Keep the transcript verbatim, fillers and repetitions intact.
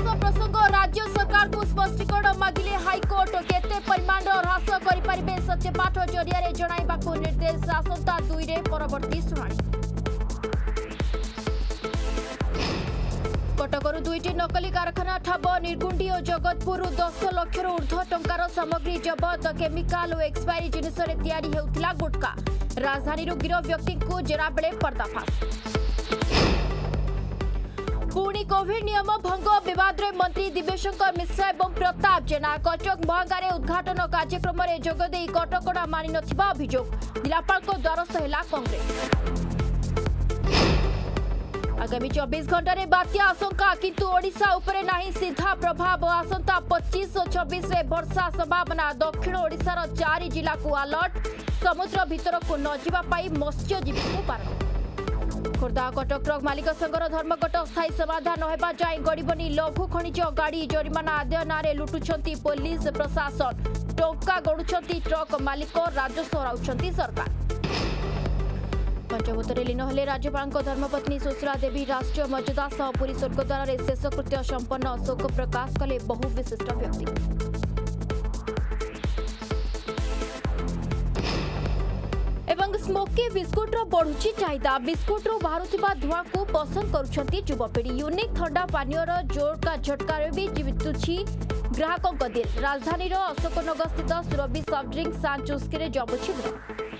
ह्रास प्रसंग राज्य सरकार को स्पष्टीकरण मागिले हाइकोर्ट केते परिमाण ह्रास करिपारिबे सत्यपाठ जरिया जणाइबाकू निर्देश आसंता दुई रे परवर्ती शुणाणी। कटकरू दुईटी नकली कारखाना ठाब निर्गुंडी और जगतपुर दस लाख ऊर्ध्व टंकार सामग्री जबत केमिकाल और एक्सपायरी जिनिस तैयारी हेउथिला गुटका राजधानी गिरफ व्यक्ति को जेरा बेले पर्दाफाश। पुणी कोविड नियम भंग विवाद रे मंत्री दिव्यशंकर मिश्रा एवं प्रताप जेना कटक महागारे उद्घाटन कार्यक्रम में जोगदे कटकड़ा मानि नथिबा अभियोग जिलापाल द्वारस्थ है कांग्रेस। आगामी चौबीस घंटा रे बात्या आशंका किंतु ओडिशा उपरे नाही सीधा प्रभाव आसंता पच्चीस और छब्बीस रे वर्षा संभावना दक्षिण ओडिशार चारि जिला को अलर्ट समुद्र भीतर को न जिबा पाई मत्स्यजीवी को बारण। खोर्धा कटक ट्रक मालिक संघर धर्मघट स्थायी समाधान हेबा जाए गड़बनी लघु खनिज गाड़ी जरिमाना आदाय नारे लुटुछंती पुलिस प्रशासन टंका गड़ुछंती ट्रक मालिक राजस्व हराउछंती सरकार। पंचभूतरे लीन हेले राज्यपाल धर्मपत्नी सुशीला देवी राष्ट्रीय मर्यादा सह पुरी स्वर्गद्वार शेषकृत्य संपन्न शोक प्रकाश कले बहु विशिष्ट व्यक्ति। एवं स्मोकी बिस्कुट बढ़ुची चाहिदा बिस्कुट बाहर धुआं को पसंद करुछंती युवपीढ़ी यूनिक थंडा पानीय जोर का झटका भी जीतुछि ग्राहकों दिल राजधानी अशोकनगर स्थित सुरभि सब ड्रिंक सांचुस्की जमुछि।